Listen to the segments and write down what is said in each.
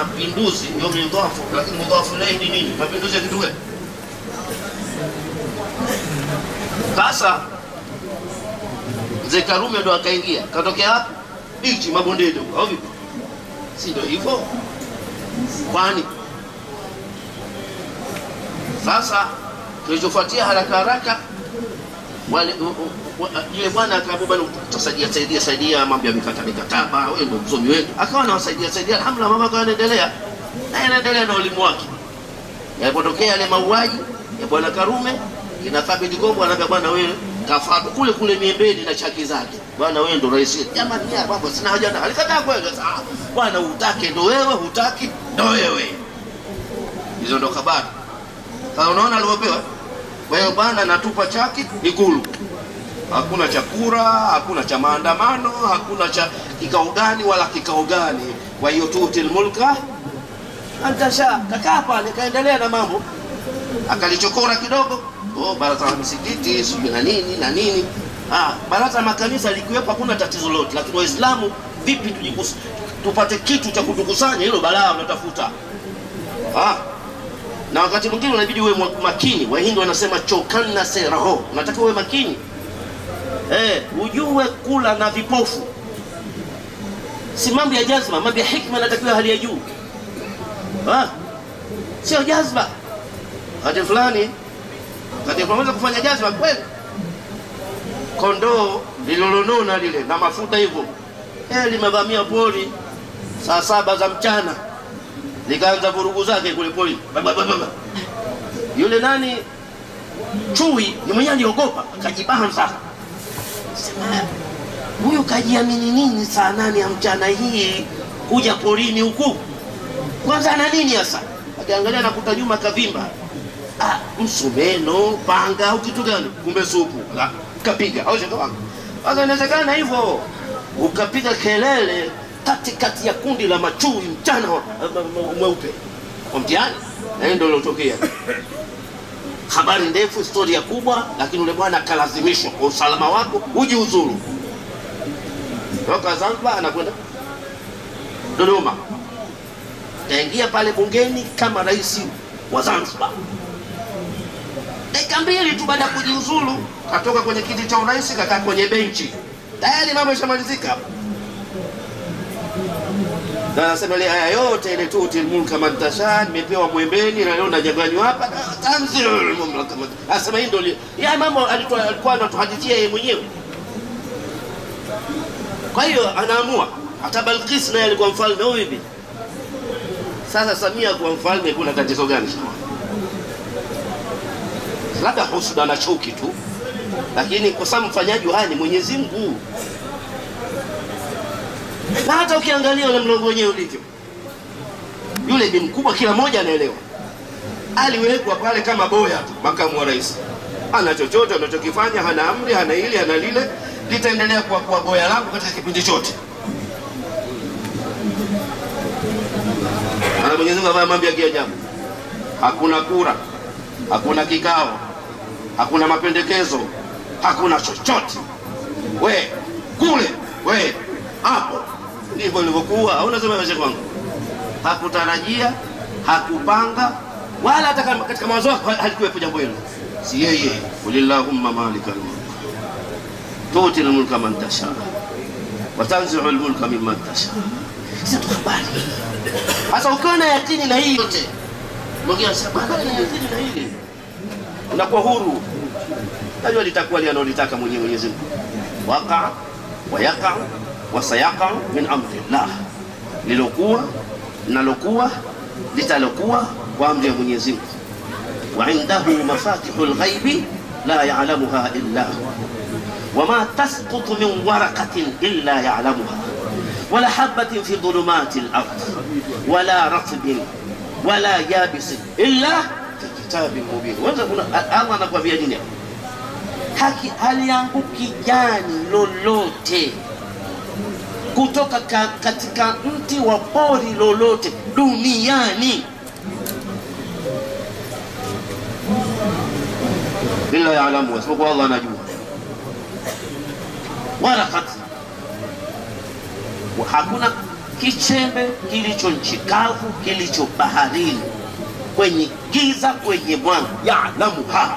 mapinduzi ndio mudhafu, lakini mudhafu ilayhi ni nini? Mapinduzi ya kitu gani? Sasa Mzee Karume ndo akaingia, katokea hapo bichi mabondeni au vipi? Si ndio hivyo? Kwani sasa kilichofuatia haraka haraka wale yule bwana akaambia tutasaidia mambo ya mikataba, wewe ndio msomi wetu. Akawa anawasaidia alhamdulillah, mama akawa anaendelea na elimu wake. Yalipotokea yale mauaji ya bwana Karume, ina Thabit Kombo anaambia bwana wewe kafaa kule Miembeni na chaki zake. Bwana wewe ndio rais. Jamani ya baba sina haja na. Alikataa kweli. Bwana utake ndio wewe, hutaki ndio wewe. Hizo ndo habari. Sasa unaona alipopewa. Kwa hiyo bwana natupa chaki Ikulu. Hakuna cha kura, hakuna cha maandamano, hakuna cha kikao gani wala kikao gani. Kwa hiyo tutil mulka antasha. Kakaa pale kaendelea na mambo. Akalichokora kidogo. Baraza la misikiti sijui na nini. Baraza la makanisa likiwepo hakuna tatizo lote, lakini Waislamu vipi tupate kitu cha kutukusanya, hilo balaa unatafuta. Na wakati mwingine unabidi uwe makini. Wahindi wanasema chokanna seraho, unataka uwe makini. Ujue kula na vipofu. Si mambo ya jazba, mambo ya hikma yanatakiwa hali ya juu. Sio jazba. Hadi fulani kati tunaweza kufanya jazba kweli. Kondoo lililonona lile na mafuta hivyo limevamia pori saa 7 za mchana, likaanza vurugu zake kule pori. Yule nani chui ni mwenyewe aliogopa, akajibaha sasa. Sema huyu kajiamini nini saa 8 ya mchana hii kuja porini huku? Kwanza ana nini sasa? Akiangalia na kuta nyuma kavimba. Msumeno, panga au kitu gani? Kumbe supu. Kapiga au shaka wangu. Sasa inawezekana hivyo ukapiga kelele katikati ya kundi la machui mchana mweupe. Kwa mtihani ndio lilotokea. Habari ndefu, historia kubwa, lakini yule bwana akalazimishwa kwa usalama wako ujiuzuru. Toka Zanzibar anakwenda Dodoma. Taingia pale bungeni kama rais wa Zanzibar. Dakika 2 tu baada ya kujiuzulu, katoka kwenye kiti cha urais kakaa kwenye benchi. Tayari mambo yashamalizika. Na nasema ile haya yote ile tutil mulka man tasha, nimepewa Mwembeni na leo najaganywa hapa tanzil mamlaka. Asema hii ndio ya mambo alikuwa anatuhadithia yeye mwenyewe. Kwa hiyo anaamua hata Balqis naye alikuwa mfalme huyu hivi. Sasa Samia kwa mfalme kuna tatizo gani? Labda husuda na chuki tu, lakini kwa sababu mfanyaji haya ni Mwenyezi Mungu. Na hata ukiangalia yule mlongo wenyewe ulivyo, yule bi mkubwa kila mmoja anaelewa. Aliwekwa pale kama boya tu, makamu wa rais. Ana chochote anachokifanya, hana amri, hana hili, hana lile, litaendelea kwa boya langu katika kipindi chote. Ana Mwenyezi Mungu mambo ya ajabu. Hakuna kura, hakuna kikao, hakuna mapendekezo, hakuna chochote. We kule, we hapo. Ndivyo ilivyokuwa. Au unasema wewe kwangu? Hakutarajia, hakupanga, wala hata katika mawazo yako halikuwepo jambo hilo. Si yeye, kulillahumma malikal mulk. Tu'til mulka man tasha wa tanzi'ul mulka mimman tasha. Sasa tukubali. Sasa ukiona yakini na hii yote, mwingine sababu yakini na hili, unakuwa huru. Najua litakuwa linalotaka Mwenyezi Mungu. Waqa wa yaqa wa sayaqa min amrillah. Lilokuwa nalokuwa litalokuwa kwa amri ya Mwenyezi Mungu. Wa indahu mafatihul ghaibi la ya'lamuha illa huwa. Wama tasqutu min waraqatin illa ya'lamuha. ولا حبة في ظلمات الأرض ولا رطب ولا يابس إلا في كتاب مبين. الله anakuambia nini? Halianguki jani lolote kutoka katika mti wa pori lolote duniani illa ya'lamu, isipokuwa Allah anajua. Waraqat, hakuna kichembe kilicho nchikavu, kilicho baharini, kwenye giza, kwenye mwanga. Ya'lamuha.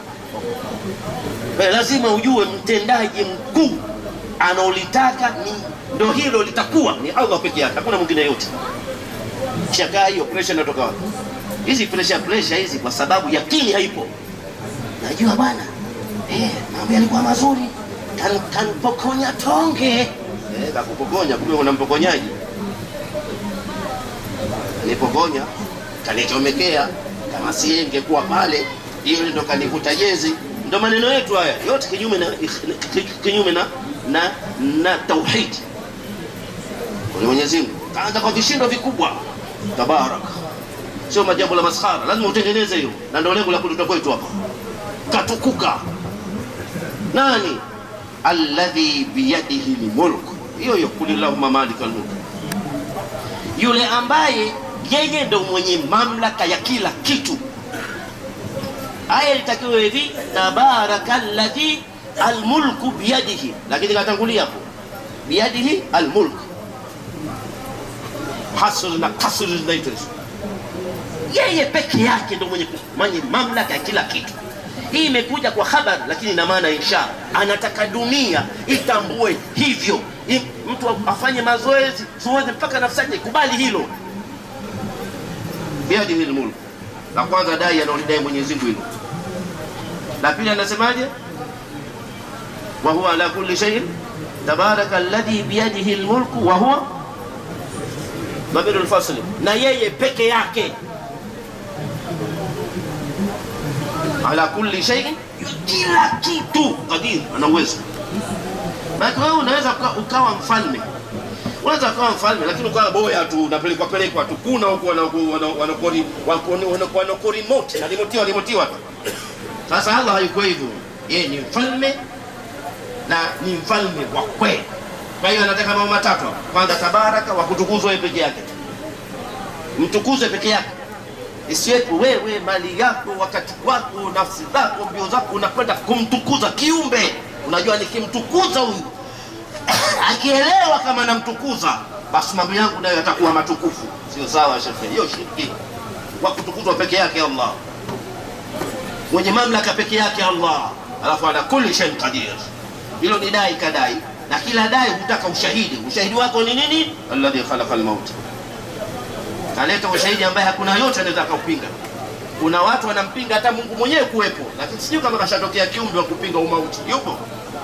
Lazima ujue mtendaji mkuu anaolitaka ni ndo hilo litakuwa ni Allah peke yake, hakuna mwingine yote. Shaka hiyo pressure inatoka wapi? Hizi pressure hizi kwa sababu yakini haipo. Najua bwana mambo yalikuwa mazuri, kanpokonya tonge. Kakupokonya, kumbe unampokonyaji. Nipokonya, kanichomekea, kama si ingekuwa pale, hiyo ndo kanikuta jezi. Ndo maneno yetu haya yote kinyume na tauhid. Kwa Mwenyezi Mungu kaanza kwa vishindo vikubwa, tabaraka. Sio majambo la maskhara, lazima utengeneze hiyo, na ndio lengo la kutoka kwetu hapa. Katukuka nani? Alladhi biyadihi almulk. Hiyo kulillahumma malikal mulk, yule ambaye yeye ndio mwenye mamlaka ya kila kitu. Aya itakiwa hivi, tabarakalladhi almulku biyadihi, lakini katangulia hapo biyadihi almulk, hasr na kasr zinaitwa. Yeye peke yake ndio mwenye mamlaka ya kila kitu. Hii imekuja kwa habari, lakini ina maana insha anataka dunia itambue hivyo. Mtu afanye mazoezi mpaka nafsi yake ikubali hilo. Biyadihi almulk. La kwanza dai anaolidai Mwenyezi Mungu hilo. La pili anasemaje? Wa huwa ala kulli shay'in tabaraka alladhi biyadihi almulku wa huwa Babirul Fasl. Na yeye peke yake ala kulli shay'in, kila kitu qadir, ana uwezo. Basi wewe unaweza ukawa mfalme, unaweza kuwa mfalme lakini ukawa boya tu, unapelekwa tu kuna huko wanakori remote na remotiwa tu. Sasa Allah hayuko hivyo, yeye ni mfalme na ni mfalme wa kweli. Kwa hiyo anataka mambo matatu. Kwanza tabaraka, wa kutukuzwa yeye peke yake, mtukuze peke yake. Isiwepo wewe mali yako, wakati wako, nafsi zako, mbio zako unakwenda kumtukuza kiumbe. Unajua nikimtukuza huyu akielewa kama namtukuza, basi mambo yangu nayo yatakuwa matukufu. Sio sawa shekhe, hiyo shirki. Wa kutukuzwa peke yake Allah, mwenye mamlaka peke yake Allah, alafu ala kulli shay'in qadir. Hilo ni dai kadai, na kila dai hutaka ushahidi. Ushahidi wako ni nini? Alladhi khalaqa al-maut. Kaleta ushahidi ambaye hakuna yote anaweza kupinga. Kuna watu wanampinga hata Mungu mwenyewe kuwepo, lakini sijui kama kashatokea kiumbe wa kupinga umauti. Yupo?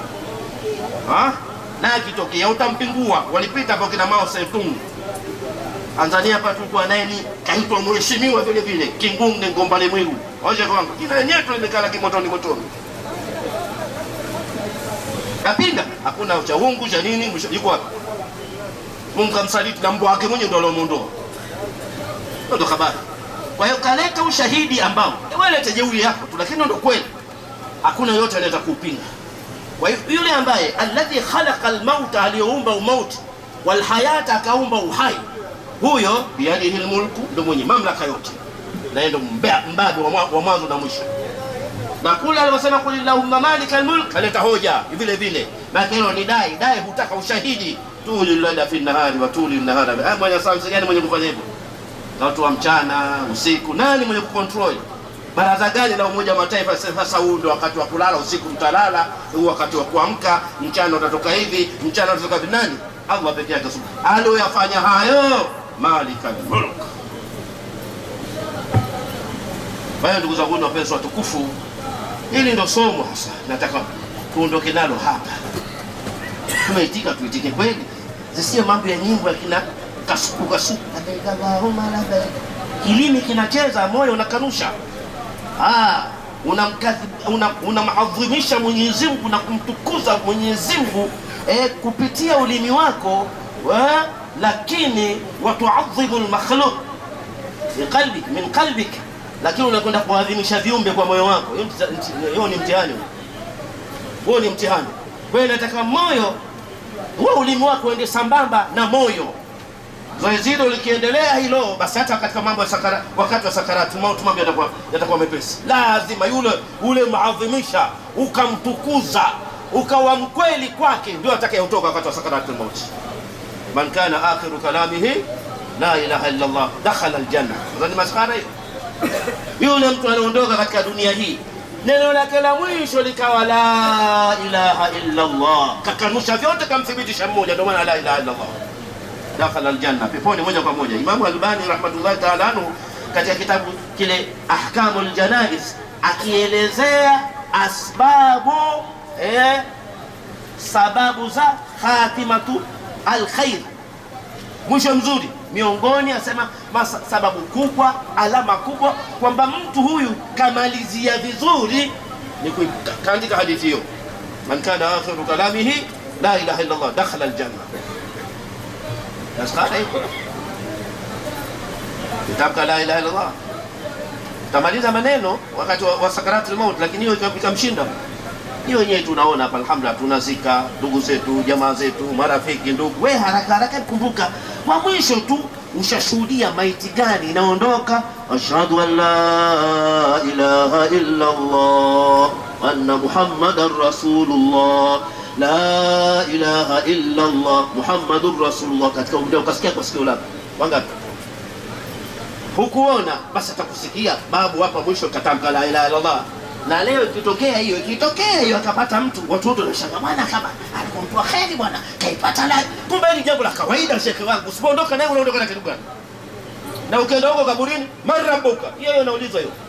Na akitokea utampingua. Walipita hapo kina Mao Zedong Tanzania hapa, tulikuwa naye ni kaitwa mheshimiwa vile vile Kingunge Ngombale Mwiru. Hoja kwangu kila nyeto limekala kimotoni. Kapinga, hakuna uchaungu cha nini, yuko wapi? Mungu kamsaliti na mbwa wake mwenyewe ndio alomondoa. Ndio habari. Kwa hiyo kaleta ushahidi ambao wewe lete jeuri yako tu, lakini ndio kweli. Hakuna yote anaweza kupinga. Kwa hiyo yule ambaye alladhi khalaqa al-mauta, aliyoumba umauti, wal hayata, akaumba uhai, huyo biyadihi al-mulku, ndio mwenye mamlaka yote, na ndio mbabe wa mwanzo na mwisho. Na kula aliposema kulillahumma malikal mulk, kaleta hoja vile vile. Na hilo ni dai hutaka ushahidi. Tulil layla fi nahari wa tulil nahara. Mwenye sababu gani mwenye kufanya hivyo? Watu wa mchana, usiku, nani mwenye kucontrol? Baraza gani la Umoja wa Mataifa sasa huu ndio wakati wa kulala, usiku mtalala, huu wakati wa kuamka, mchana utatoka hivi, mchana utatoka hivi? Nani? Allah pekee yake aliyofanya hayo, malikal mulk. Baya ndugu zangu wapenzi watukufu, hili ndio somo hasa nataka tuondoke nalo hapa. Tumeitika, tuitike kweli. Sisi mambo ya nyimbo yakina kasuka Allahumma la kilimi kinacheza, moyo unakanusha. Unamwadhimisha Mwenyezi Mungu na kumtukuza Mwenyezi Mungu kupitia ulimi wako, lakini watuadhibu al-makhluq min qalbik, lakini unakwenda kuadhimisha viumbe kwa moyo wako. Hiyo ni mtihani. Huo ni mtihani. Wewe unataka moyo huo, ulimi wako uende sambamba na moyo. Zoezi hilo likiendelea hilo, basi hata katika mambo ya sakara, wakati wa sakarati mauti, mambo yatakuwa mepesi. Lazima ule maadhimisha, ukamtukuza, ukawa mkweli kwake, ndio atakayeotoka wakati wa sakarati mauti. man kana akhiru kalamihi la ilaha illa Allah dakhala aljanna. Ni maskhara hiyo. Yule mtu anaondoka katika dunia hii, neno lake la mwisho likawa la ilaha illa Allah, kakanusha vyote kamthibitisha mmoja, ndio maana la ilaha illa Allah, dakhala aljanna, peponi moja kwa moja. Imam Albani rahmatullahi ta'ala anhu katika kitabu kile Ahkamul Janaiz akielezea sababu za khatimatu alkhair, mwisho mzuri, miongoni asema sababu kubwa, alama kubwa kwamba mtu huyu kamalizia vizuri ni kaandika hadithi hiyo, man kana akhiru kalamihi la ilaha illa Allah dakhala aljanna. Nasqala hiyo kitabka la ilaha illa Allah, tamaliza maneno wakati wa sakaratul maut, lakini hiyo ikamshinda. Hiyo yenyewe tunaona hapa, alhamdulillah, tunazika ndugu zetu, jamaa zetu, marafiki, ndugu. Wewe haraka haraka kumbuka kwa mwisho tu ushashuhudia maiti gani inaondoka, ashhadu an la ilaha illa Allah anna muhammadar rasulullah, la ilaha illa Allah muhammadur rasulullah. Katika muda ukasikia kwa sikio lako wangapi? Hukuona, basi atakusikia babu hapa mwisho katamka la ilaha illa Allah. Na leo ikitokea hiyo akapata mtu, watu wote wanashangaa, bwana kama alikomtoa kheri bwana kaipata la. Kumbe ni jambo la kawaida shekhi wangu, usipoondoka naye unaondoka na kitu gani? Na ukienda huko kaburini marabuka, hiyo inaulizwa hiyo.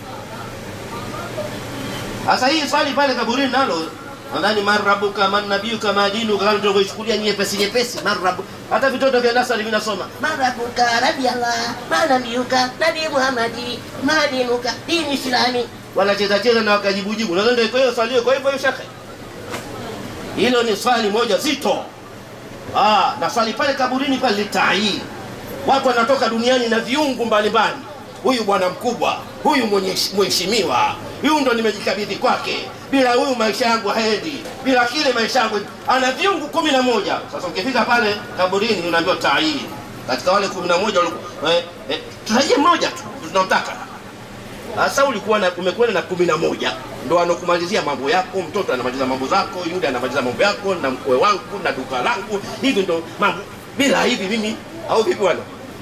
Sasa hii swali pale kaburini nalo nadhani marabuka man nabiyuka madinuka, kama ndio kuchukulia nyepesi marabu. Hata vitoto vya nasari vinasoma marabuka rabbi Allah manabiyuka nabii Muhammadi madinuka dini islami, wanacheza na wakajibujibu. Nadhani ndio hiyo swali. Kwa hivyo shekhe, hilo ni swali moja zito. Na swali pale kaburini pale litai, watu wanatoka duniani na viungu mbalimbali. Huyu bwana mkubwa, huyu mheshimiwa, huyu ndo nimejikabidhi kwake, bila huyu maisha yangu haendi, bila kile maisha yangu. Ana viungu 11. Sasa ukifika pale kaburini unaambiwa tai, katika wale 11 tutaje mmoja tu tunamtaka. Sasa umekuwa na 11, ndo anokumalizia mambo yako, mtoto anamaliza mambo zako, yule anamaliza mambo yako, na mkwe wangu na duka langu, hivi ndo mambo. Bila hivi mimi au vipi bwana?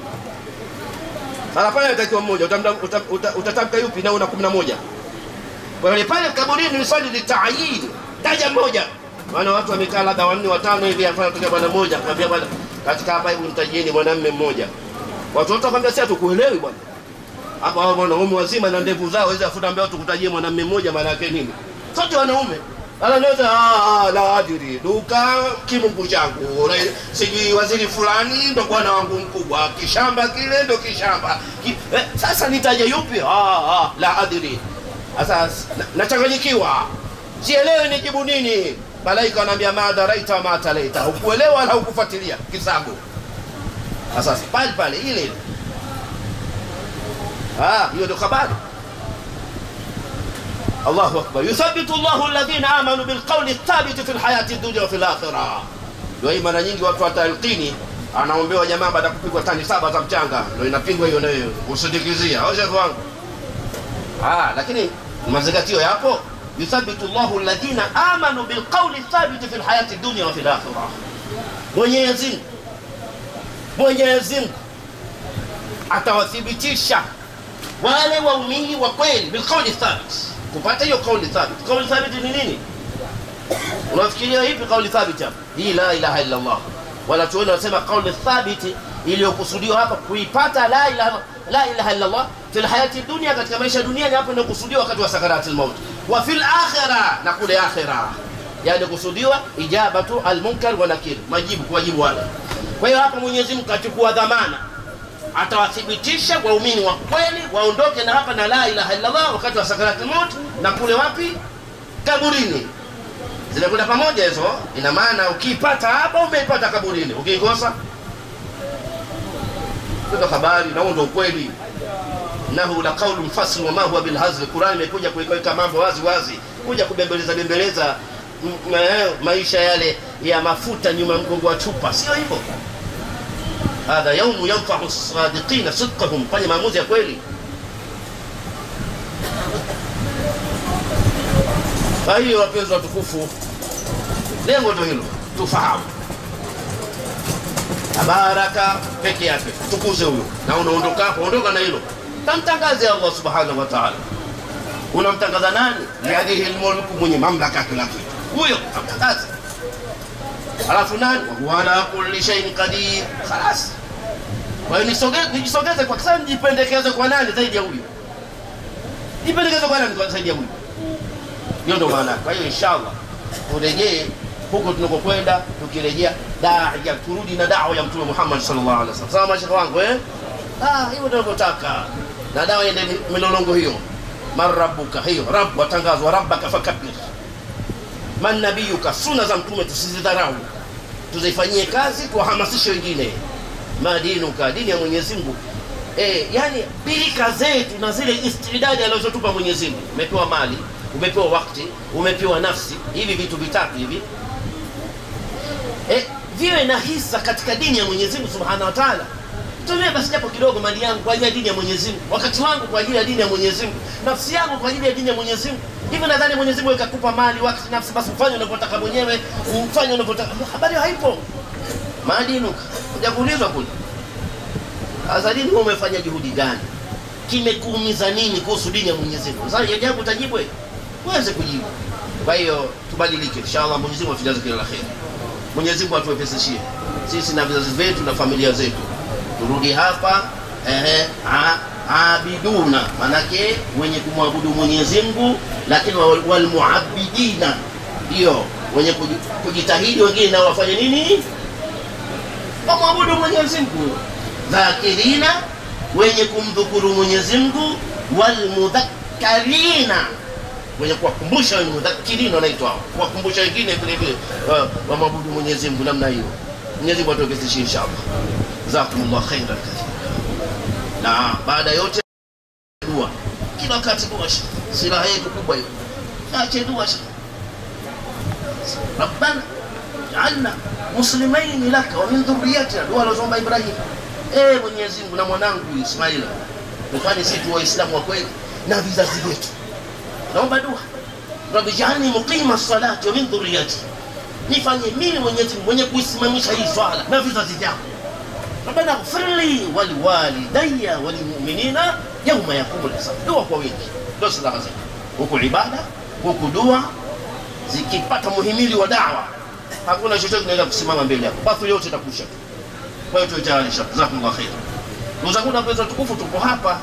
Sasa pale atakiwa mmoja, utatamka yupi na una 11? Kwa hiyo pale kaburini ni swali litaayini, taja mmoja. Maana watu wamekaa labda 4 5 hivi, afanya kutoka bwana mmoja, akamwambia bwana katika hapa hebu mtajieni mwanamume mmoja. Watu wote wakamwambia sasa tukuelewi bwana. Hapa wao wanaume wazima na ndevu zao waweza afuta mbele watu kutajie mwanamume mmoja, maana yake nini? Sote wanaume. Anaweza la adiri duka kimungu changu, sijui waziri fulani ndo bwana wangu mkubwa, kishamba kile ndo kishamba. Sasa nitaje yupi? La adiri. Sasa nachanganyikiwa, sielewi nijibu nini. Malaika anambia madaraita ma talaita, hukuelewa wala hukufuatilia kisago. Sasa pale ile hiyo ndio habari. Allahu akbar. Yuthabbitu Allahu alladhina amanu bilqawli thabit fi alhayati ad-dunya wa fi al-akhirah. Ndio mara nyingi watu watalqini, anaombewa jamaa baada ya kupigwa tani 7 za mchanga, ndio inapingwa hiyo nayo usindikizia. Hoja wangu. Lakini mazingatio yapo. Yuthabbitu Allahu alladhina amanu bilqawli thabit fi alhayati ad-dunya wa fi al-akhirah. Mwenyezi Mungu atawathibitisha wale waumini wa kweli bilqawli thabit. Kupata hiyo kauli thabit. Kauli thabit ni nini? Unafikiria hivi kauli thabit hapa? Hii la ilaha illa Allah. Wala tuone wanasema kauli thabit iliyokusudiwa hapa kuipata la ilaha illa Allah fil hayati dunya, katika maisha duniani. Hapo ndio kusudiwa wakati wa sakaratul maut. Wa fil akhirah, na kule akhirah, yani kusudiwa ijabatu almunkar wa nakir, majibu kuwajibu wale. Kwa hiyo hapa Mwenyezi Mungu achukua dhamana, atawathibitisha waumini wa kweli waondoke na hapa na la ilaha illa Allah wakati wa sakaratul maut, na kule wapi? Kaburini. Zinakwenda pamoja hizo. Ina maana ukipata hapa umeipata kaburini, ukikosa ndio habari, na ndio ukweli. Nahu la qawlun fasl wa ma huwa bil hazl. Qur'an imekuja kuweka mambo wazi, kuja kubembeleza maisha yale ya mafuta nyuma mgongo wa chupa, sio hivyo. Hadha yawmu yanfa'u as-sadiqina sidqahum, fanya maamuzi ya kweli. Kwa hiyo wapenzi watukufu, lengo ndio hilo, tufahamu tabaraka peke yake, tukuze huyo. Na unaondoka hapo, ondoka na hilo, tamtangaze Allah subhanahu wa ta'ala. Unamtangaza nani? Yadihi almulku, mwenye mamlaka kila kitu, huyo tamtangaza. Alafu nani? Wala kulli shay'in qadir. Khalas. Kwa hiyo nijisogeze kwa sababu nijipendekeze kwa nani zaidi ya huyo? Nijipendekeze kwa nani zaidi ya huyo? Hiyo ndio maana. Kwa hiyo inshallah turejee huko tunakokwenda, tukirejea da'ia, turudi na da'wa ya Mtume Muhammad sallallahu alaihi wasallam. Sawa mashaka wangu hiyo tunakotaka. Na dawa ende milolongo hiyo. Marabbuka, hiyo rabb watangazwa, rabbaka fakabbir. Man nabiyuka, sunna za Mtume tusizidharau, tuzifanyie kazi, tuwahamasishe wengine. Madinuka, dini ya Mwenyezi Mungu. Yani pilika zetu na zile istidadi alizotupa Mwenyezi Mungu. Umepewa mali, umepewa wakati, umepewa nafsi, hivi vitu vitatu hivi viwe na hisa katika dini ya Mwenyezi Mungu Subhanahu wa Ta'ala. Tumie basi japo kidogo mali yangu kwa ajili ya dini ya Mwenyezi Mungu, wakati wangu kwa ajili ya dini ya Mwenyezi Mungu, nafsi yangu kwa ajili ya dini ya Mwenyezi Mungu. Hivi nadhani Mwenyezi Mungu akakupa mali, wakati, nafsi, basi ufanye unavyotaka mwenyewe, ufanye unavyotaka. Habari haipo. Madinuka, hujakuulizwa kule. Sasa dini wewe umefanya juhudi gani? Kimekuumiza nini kuhusu dini ya Mwenyezi Mungu? Sasa jawabu utajibu uweze kujibu. Kwa hiyo tubadilike inshallah. Mwenyezi Mungu atujaze kila la kheri. Mwenyezi Mungu atuwepesishie sisi na vizazi vyetu na familia zetu. Turudi hapa abiduna, manake wenye kumwabudu Mwenyezi Mungu, lakini wal muabidina, hiyo wenye kujitahidi wengine na wafanye nini? Kumwabudu Mwenyezi Mungu. Dhakirina, wenye kumdhukuru Mwenyezi Mungu. Wal mudhakkarina, wenye kuwakumbusha. Wal mudhakkirina wanaitwa kuwakumbusha wengine vile vile wamwabudu Mwenyezi Mungu namna hiyo. Mwenyezi Mungu atuwezeshe inshallah. Jazakumullah khairan kathira. Na baada yote dua, kila wakati dua, silaha yetu kubwa hiyo. Acha dua. Rabbana ja'alna muslimaini laka wa min dhurriyyatina, dua alozomba Ibrahim. Mwenyezi Mungu na mwanangu Ismaila, tufanye sisi waislamu wa kweli na vizazi vyetu. Naomba dua. Rabbi ja'alni muqima as-salati wa min dhurriyyati, nifanye mimi Mwenyezi Mungu mwenye kuisimamisha hii swala na vizazi vyangu. Rabbana ighfirli wa liwalidayya wa lilmu'minina yawma yaqumul hisab. Dua kwa wingi, ndio silaha zetu. Huku ibada, huku dua, zikipata muhimili wa da'wa, hakuna chochote kinaweza kusimama mbele yako. Basi yote itakusha. Kwa hiyo tuitayarisha. Jazakumullah khair. Ndugu zangu na pesa tukufu, tuko hapa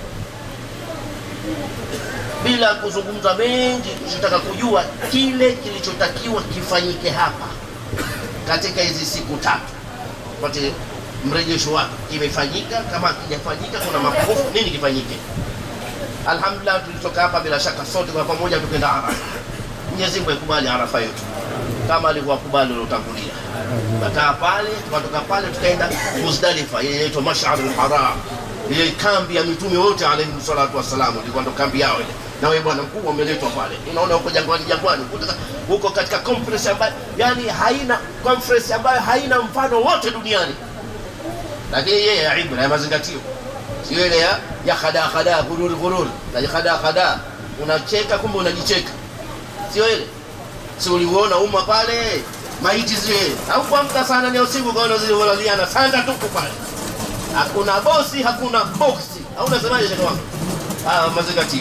bila kuzungumza mengi. Tunataka kujua kile kilichotakiwa kifanyike hapa katika hizi siku tatu, pate mrejesho wake. Kimefanyika? Kama hakijafanyika kuna mapungufu, nini kifanyike? Alhamdulillah, tulitoka hapa bila shaka sote kwa pamoja tukenda Arafa. Mwenyezi Mungu akubali Arafa yetu kama alivyokubali waliotangulia. Baada pale tukatoka pale tukaenda Muzdalifa, ile inaitwa Mash'arul Haram, ile kambi ya mitume wote alayhi salatu wassalamu, ilikuwa ndo kambi yao ile. Na wewe bwana mkuu umeletwa pale. Unaona huko jangwani huko katika conference ambayo yani haina conference ambayo haina mfano wote duniani. Lakini yeye ya ibra ya mazingatio. Sio ile ya khada gurur. Na khada unacheka kumbe unajicheka. Sio ile. Si uliona umma pale maiti zile. Au kuamka sana ni usiku kaona zile waliana sanda tuko pale. Hakuna bosi, hakuna boxi. Au unasemaje shaka wangu? Mazingatio.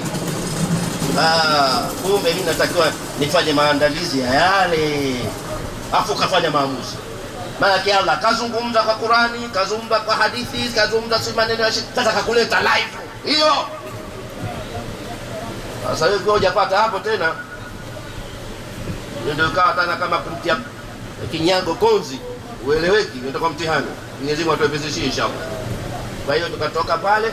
Kumbe mimi natakiwa nifanye maandalizi ya yale, afu kafanya maamuzi. Maana Allah kazungumza kwa Qur'ani, kazungumza kwa hadithi, kazungumza si maneno ya sasa, kakuleta live hiyo. Sasa wewe hujapata hapo tena, ndio kaa tena kama kumtia kinyago konzi, ueleweki, ndio kwa mtihani. Mwenyezi Mungu atuwezeshe inshallah. Kwa hiyo tukatoka pale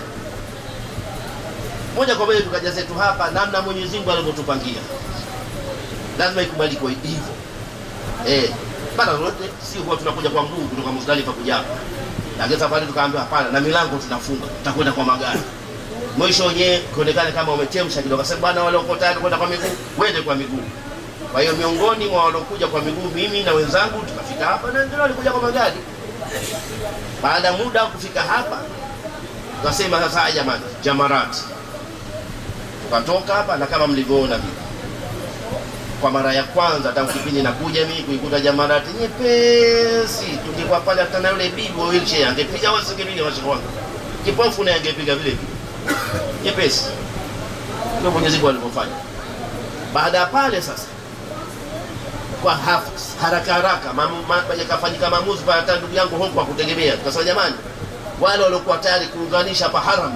moja kwa moja tukaja zetu hapa, namna Mwenyezi Mungu alivyotupangia. Lazima ikubalikwe hivyo. Bana wote si huwa tunakuja kwa mguu kutoka Muzdalifa kuja hapa. Lakini safari tukaambiwa hapana, na milango tunafunga, tutakwenda kwa magari. Mwisho wenyewe kuonekana kama umechemsha kidogo. Sasa bwana, wale wako tayari kwenda kwa miguu, wende kwa miguu. Kwa hiyo miongoni mwa walokuja kwa miguu, mimi na wenzangu tukafika hapa, na wengine walikuja kwa magari. Baada muda kufika hapa, tukasema sasa jamani, Jamarat. Tukatoka hapa na kama mlivyoona hivi. kwa mara ya kwanza tangu kipindi nakuja mimi kuikuta jamarati nyepesi. Tungekuwa pale hata na yule bibi wa wheelchair angepiga au singepiga mashaka wangu. Kipofu naye angepiga vile vile. Nyepesi. Ndio Mwenyezi Mungu alipofanya. Baada ya pale sasa kwa haraka yakafanyika maamuzi pale, hata ndugu yangu huko akutegemea. Tukasema jamani, wale waliokuwa tayari kuunganisha hapa haram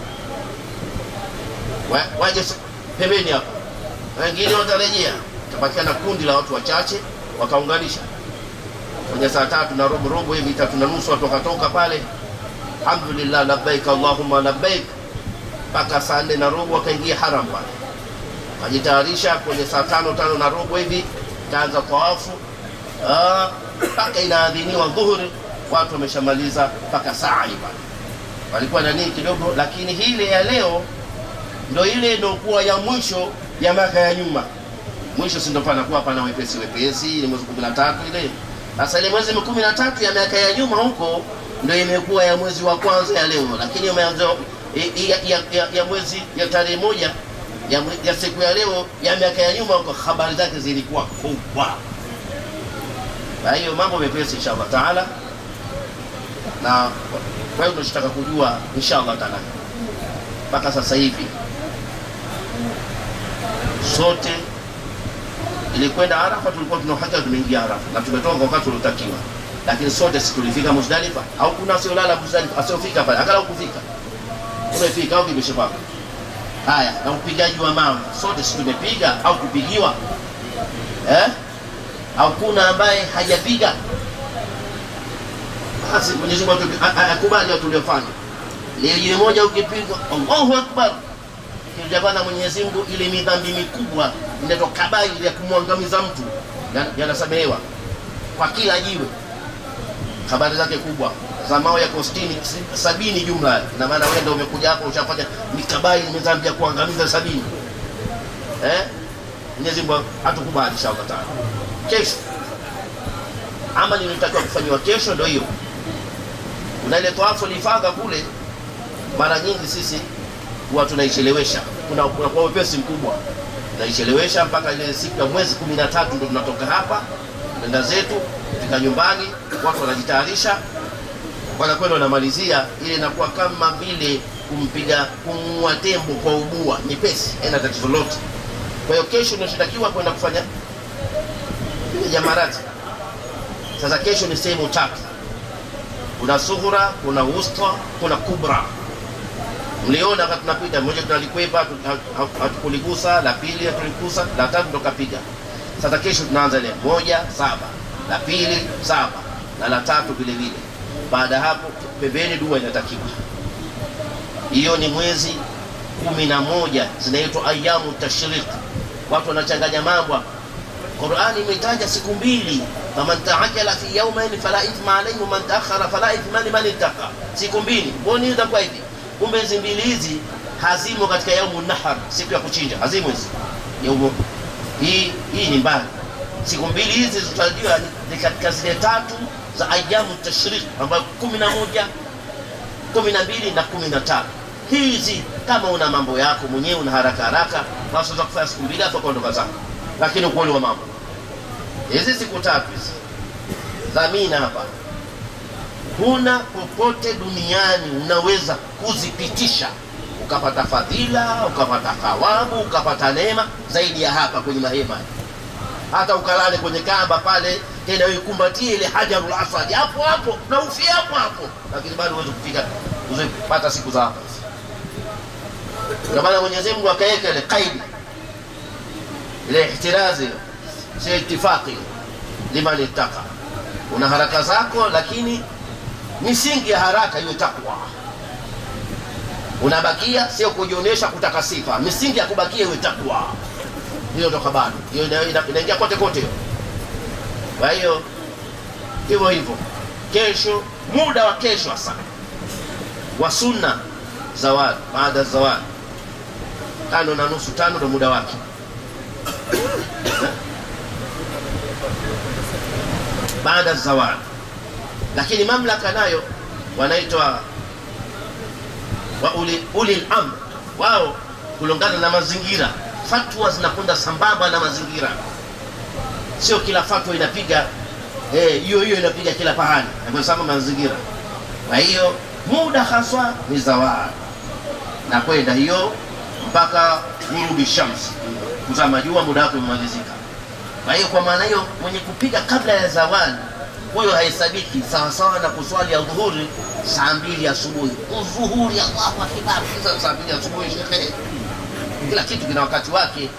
waje pembeni hapa, wengine watarejea. Tapatikana kundi la watu wachache wakaunganisha kwenye saa 3 na robo hivi, 3:30 watu wakatoka pale. Alhamdulillah, labbaik Allahumma labbaik, mpaka saa 4 na robo wakaingia haram pale, wajitayarisha kwenye saa 5 na robo hivi, kaanza tawafu mpaka inaadhiniwa dhuhuri, watu wameshamaliza mpaka saa hivi. Walikuwa na nini kidogo, lakini hile ya leo ndio ile inokuwa ya mwisho ya miaka ya nyuma. Mwisho si ndio panakuwa pana wepesi ile mwezi 13 ile. Sasa ile mwezi 13 ya miaka ya nyuma huko ndio imekuwa ya mwezi wa kwanza ya leo, lakini ya mwezi ya tarehe 1 ya siku ya leo ya miaka ya nyuma huko habari zake zilikuwa kubwa. Kwa hiyo mambo mepesi inshallah taala, na kwa hiyo tunataka kujua inshallah taala mpaka sasa hivi sote ilikwenda Arafa, tulikuwa tunahaka tumeingia Arafa na tumetoka kwa wakati uliotakiwa, lakini sote si tulifika Muzdalifa au kuna asiolala Muzdalifa asiofika pale akala kufika umefika au kimeshapaka. Haya, na upigaji wa mawe sote si tumepiga au kupigiwa au kuna ambaye hajapiga? Basi Mwenyezi Mungu akubali watu tuliofanya. Leo moja ukipiga Allahu Akbar, kijabana Mwenyezi Mungu ile midhambi mikubwa inaitwa kabairi ya kumwangamiza mtu yanasamehewa kwa kila jiwe. Habari zake kubwa za mawe yako 70 jumla, na maana wewe ndio umekuja hapo ushafanya mikabairi midhambi ya kuangamiza 70. Mwenyezi Mungu atukubali inshallah taala. Kesho amali inatakiwa kufanywa kesho ndio hiyo. Kuna ile tawafu lifadha kule, mara nyingi sisi huwa tunaichelewesha. Kuna kwa wepesi mkubwa tunaichelewesha mpaka ile siku ya mwezi 13 ndio tunatoka hapa nenda zetu fika nyumbani, watu wanajitayarisha, wanakwenda wanamalizia. Ile inakuwa kama vile kumua tembo kwa ubua, nyepesi, haina tatizo lote. Kwa hiyo kesho tunatakiwa kwenda kufanya ile jamarati. Sasa kesho ni sehemu 3. Kuna sughra, kuna wusta, kuna kubra. Mliona wakati tunapita mmoja tunalikwepa hatukuligusa, la pili tuligusa, la 3 ndo kapiga. Sasa kesho tunaanza ile 1 7, la pili 7 na la 3 vile vile. Baada hapo pembeni dua inatakiwa. Hiyo ni mwezi 11 zinaitwa ayamu tashriq. Watu wanachanganya mambo. Qur'ani imetaja siku 2, faman ta'ajjala fi yawmayn fala ithma alayhi wa man ta'akhkhara fala ithma liman ittaqa. Siku 2. Mbona hizo kwa hivi? Kumbe hizi 2 hizi hazimo katika yaumun nahar, siku ya kuchinja. Hazimo hizi. Yaumu hii ni mbali. Siku 2 hizi zitajua ni katika zile 3 za ayamu tashriq ambayo 11, 12 na 15. Hizi kama una mambo yako mwenyewe una haraka basi unaweza kufanya siku 2 hapo kuondoka zako. Lakini ukweli wa mambo hizi siku 3 hizi dhamina hapa, huna popote duniani unaweza kuzipitisha ukapata fadhila, ukapata thawabu, ukapata neema zaidi ya hapa kwenye mahema. Hata ukalale kwenye Kaaba pale tena uikumbatie ile Hajarul Aswad hapo na ufie hapo, lakini bado huwezi kufika uzipata siku za hapa. Kwa maana Mwenyezi Mungu akaweka ile kaidi, ile ihtirazi, si itifaki liman ittaqa. Una haraka zako, lakini misingi ya haraka iwe takwa. Unabakia sio kujionyesha kutaka sifa, misingi ya kubakia iwe takwa. Hiyo ndo habari. Hiyo inaingia kote. Kwa hiyo hivyo kesho, muda wa kesho hasa wa sunna zawad, baada zawad 5:30 5 ndo muda wake. Baada zawad. Lakini mamlaka nayo wanaitwa wa ulil amr, wao kulingana na mazingira. fatwa zinakwenda sambamba na mazingira, sio kila fatwa inapiga hiyo inapiga kila pahali, kwa sababu mazingira. Kwa hiyo muda haswa ni zawadi na kwenda hiyo mpaka ghurubi shamsi, kuzama jua, muda wake umemalizika. Kwa hiyo kwa maana hiyo mwenye kupiga kabla ya zawadi huyo haisabiki sawa sawa na kuswali ya dhuhuri saa 2 asubuhi. Dhuhuri, Allahu akbar, saa 2 asubuhi shekhe. Kila kitu kina wakati wake.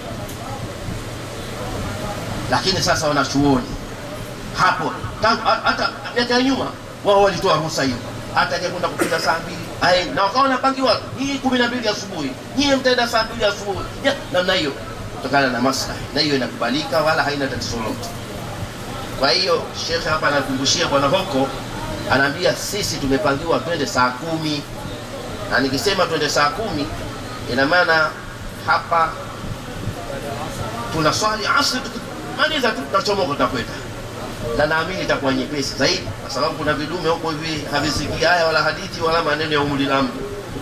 Lakini sasa wanachuoni hapo hata miaka ya nyuma wao walitoa ruhusa hiyo, hata kwenda kupiga saa 2 na wakawa wanapangiwa hii 12 asubuhi, nyie mtaenda saa 2 asubuhi, namna hiyo, kutokana na maslahi, na hiyo inakubalika wala haina tatizo lolote. Kwa hiyo shekhe hapa anakumbushia bwana Hoko, anaambia sisi tumepangiwa twende saa 10, na nikisema twende saa 10 ina maana hapa tunaswali asri, tukimaliza tu tunachomoka tutakwenda, na naamini itakuwa nyepesi zaidi, kwa sababu kuna vidume huko hivi havisikii haya wala hadithi wala maneno ya umulilamu.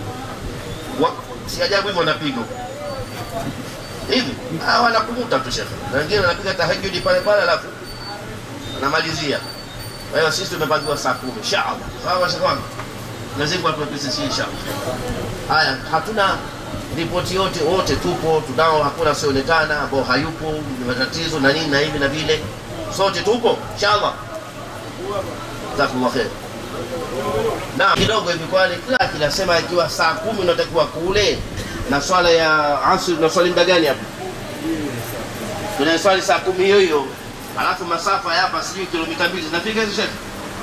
Si ajabu hivyo wanapiga hivi, wanakumuta tu shekhe, na wengine wanapiga tahajjudi pale pale alafu anamalizia. Kwa hiyo sisi tumepangiwa saa 10 inshallah. Sawa shekhe wangu, lazima tuwapese inshallah. Haya, hatuna ripoti yote, wote tupo, tunao, hakuna sionekana ambao hayupo, ni matatizo na nini na hivi na vile, sote tupo inshallah. Jazakumullah khair. Na kidogo hivi, kwani kila sema ikiwa saa 10 unatakiwa kule, na swala ya asr na swali muda gani hapo? Tuna swali saa 10 hiyo hiyo, alafu masafa hapa sijui kilomita 2 zinafika hizo shekhi.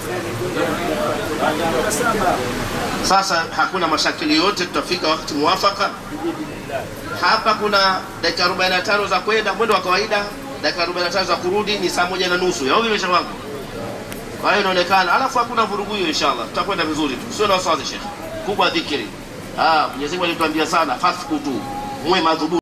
Sasa hakuna mashakili yote, tutafika wakati muafaka. Hapa kuna dakika 45 za kwenda mwendo wa kawaida, dakika 45 za kurudi, ni saa 1:30 ya hivi wangu. Kwa hiyo inaonekana, alafu hakuna vurugu hiyo inshallah, tutakwenda vizuri tu, sio na wasiwasi shekhi. Kubwa dhikri. Mwenyezi Mungu alituambia sana, fasku tu, muwe madhubuti.